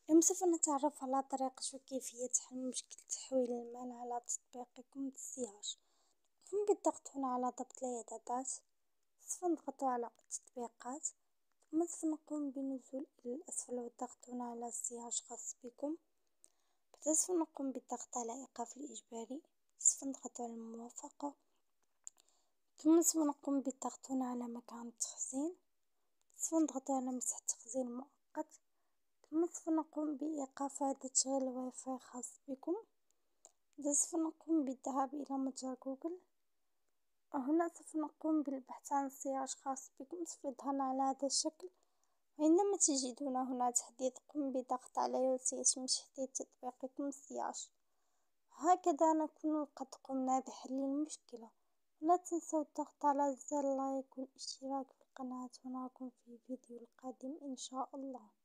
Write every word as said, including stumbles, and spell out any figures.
اليوم سوف نتعرف على طريقة وكيفية حل مشكلة تحويل المال على تطبيقكم السياج. قم بالضغط هنا على ضبط الإعدادات، سوف نضغط على التطبيقات، ثم سوف نقوم بالنزول إلى الأسفل والضغط هنا على السياج خاص بكم. بعد سوف نقوم بالضغط على إيقاف الإجباري، سوف نضغط على الموافقة، ثم سوف نقوم بالضغط هنا على مكان التخزين، سوف نضغط على مسح تخزين مؤقت، ثم سوف نقوم بإيقاف عادة تشغيل الواي فاي خاص بكم. سوف نقوم بالذهاب إلى متجر جوجل، هنا سوف نقوم بالبحث عن صياج خاص بكم، سوف يظهر على هذا الشكل. وعندما تجدون هنا تحديث قم بضغط عليه وسيتم تحديث تطبيقكم السياج. هكذا نكون قد قمنا بحل المشكلة. لا تنسوا الضغط على زر لايك والاشتراك في القناة، ونراكم في الفيديو القادم إن شاء الله.